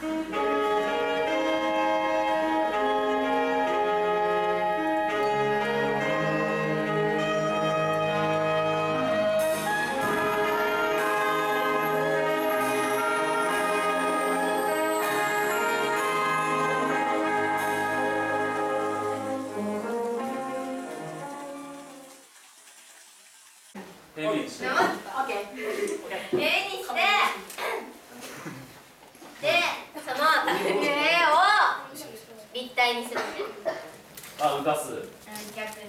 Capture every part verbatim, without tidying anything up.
A にして。オッケー。A にして、で、その卓球を立体にするね。 あ、浮かす。 うん、逆に。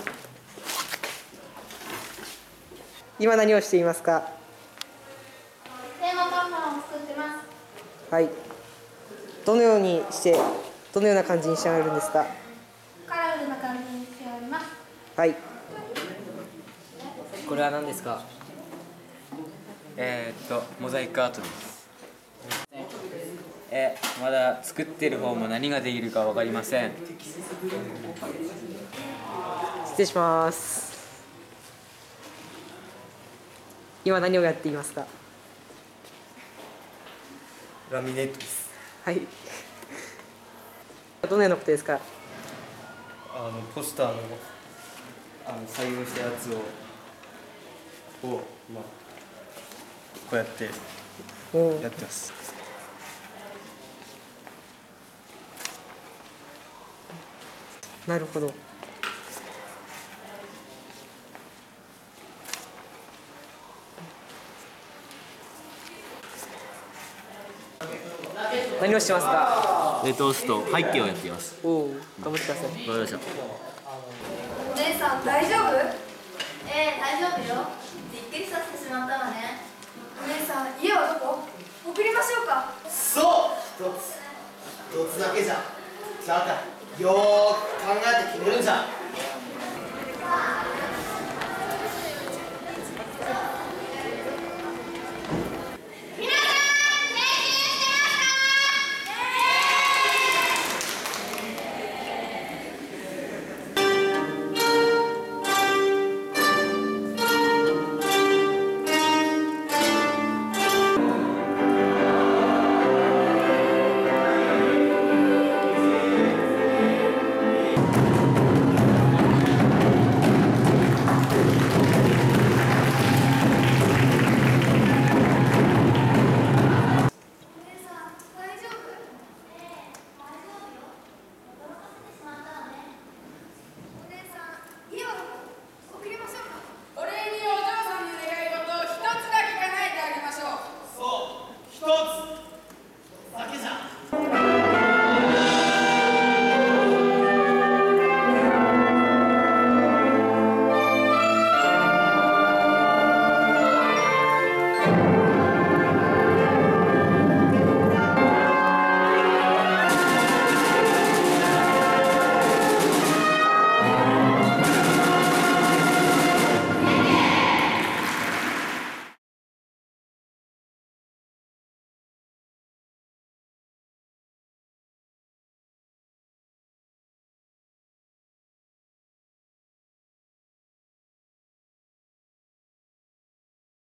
今何をしていますか？ テーマカンファンを作ってます。 はい。どのようにして、どのような感じに仕上がるんですか？ カラフルな感じにしております。 はい。 これは何ですか？ えー、っとモザイクアートです。えまだ作ってる方も何ができるか分かりません。 失礼します。今何をやっていますか？ ラミネートです。 はい。どのようなことですか？ あのポスターのあの採用したやつををまあこうやっておやってます。 なるほど。何をしてますか？ レトースト背景をやっています。 おお、頑張ってください。 わかりました。 お姉さん大丈夫？ええ、大丈夫よ。びっくりさせてしまったわね。お姉さん、家はどこ？送りましょうか。 そう、一つ一つだけじゃダメだ。よーく考えて決めるんじゃ。